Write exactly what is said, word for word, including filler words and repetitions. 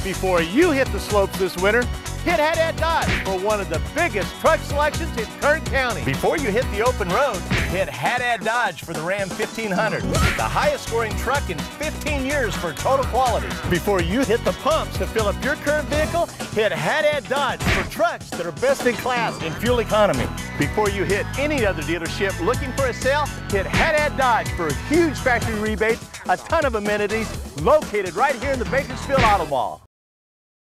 Before you hit the slopes this winter, hit Haddad Dodge for one of the biggest truck selections in Kern County. Before you hit the open road, hit Haddad Dodge for the Ram fifteen hundred, the highest scoring truck in fifteen years for total quality. Before you hit the pumps to fill up your current vehicle, hit Haddad Dodge for trucks that are best in class in fuel economy. Before you hit any other dealership looking for a sale, hit Haddad Dodge for huge factory rebates, a ton of amenities, located right here in the Bakersfield Auto Mall.